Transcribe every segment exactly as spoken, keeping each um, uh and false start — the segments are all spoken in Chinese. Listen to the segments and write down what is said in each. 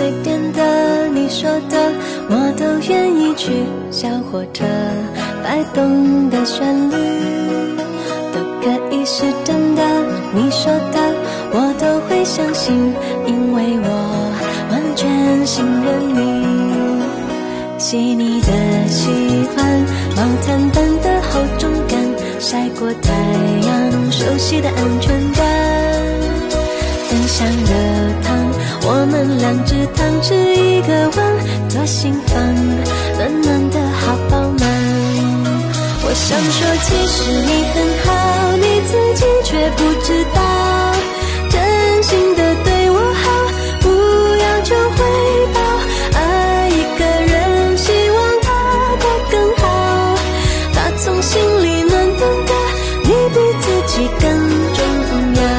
随便的，你说的我都愿意去。小火车摆动的旋律都可以是真的，你说的我都会相信，因为我完全信任你。细腻的喜欢，毛毯般的厚重感，晒过太阳，熟悉的安全感。分享的糖，我们两只糖吃一个碗，多心烦，暖暖的好饱满。我想说其实你很好，你自己却不知道，真心的对我好，不要求回报。爱一个人，希望他过更好，打从心里暖暖的，你比自己更重要。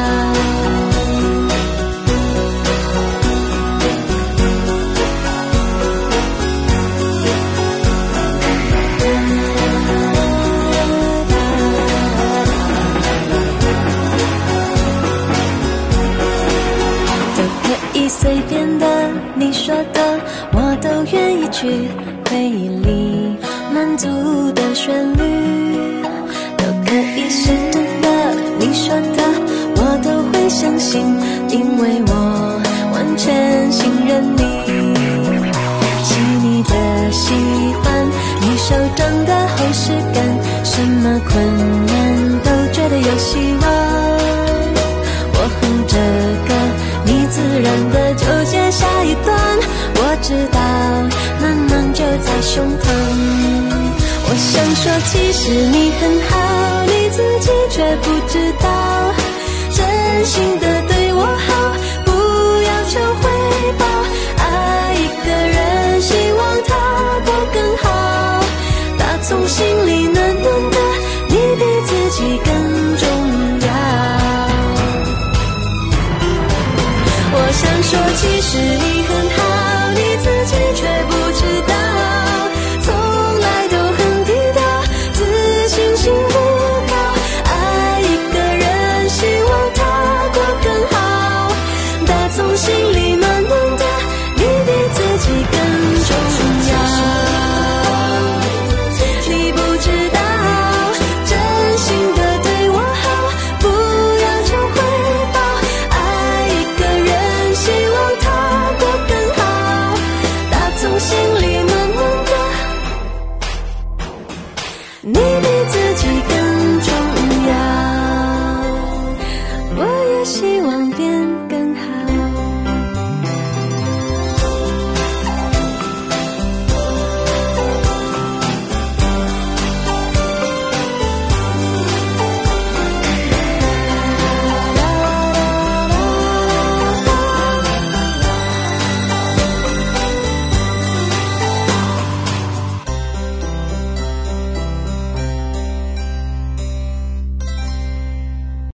随便的，你说的我都愿意去。回忆里满足的旋律都可以是真的，你说的我都会相信，因为我完全信任你。细腻的喜欢，你手掌的厚实感，什么困难都觉得有希望。我哼着歌，你自然的就接下一段，我知道暖暖就在胸膛。我想说其实你很好，你自己却不知道，真心的对我好，不要求回报。爱一个人，希望他过更好，打从心里暖暖的，你比自己更重要。我想说其实你很好，你自己却不知道，从来都很低调，自信心不高。爱一个人，希望他过更好，打从心里暖暖的，你比自己更重要。你不知道，真心的对我好，不要求回报。爱一个人，希望他过更好，打从心里暖暖的，你比